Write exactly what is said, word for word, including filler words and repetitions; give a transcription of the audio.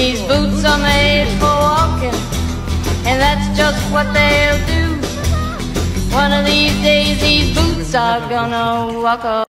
These boots are made for walking, and that's just what they'll do. One of these days these boots are gonna walk off.